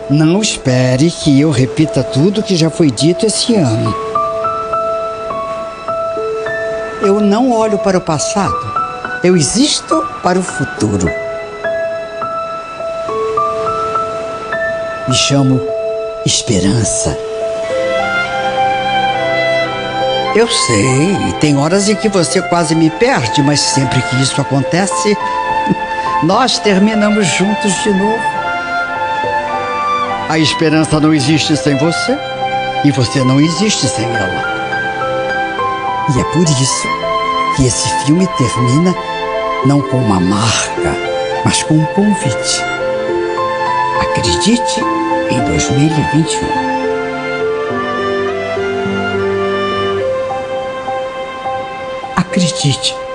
Não espere que eu repita tudo que já foi dito esse ano. Eu não olho para o passado. Eu existo para o futuro. Me chamo Esperança. Eu sei, tem horas em que você quase me perde, mas sempre que isso acontece, nós terminamos juntos de novo. A esperança não existe sem você, e você não existe sem ela. E é por isso que esse filme termina não com uma marca, mas com um convite. Acredite em 2021. Acredite.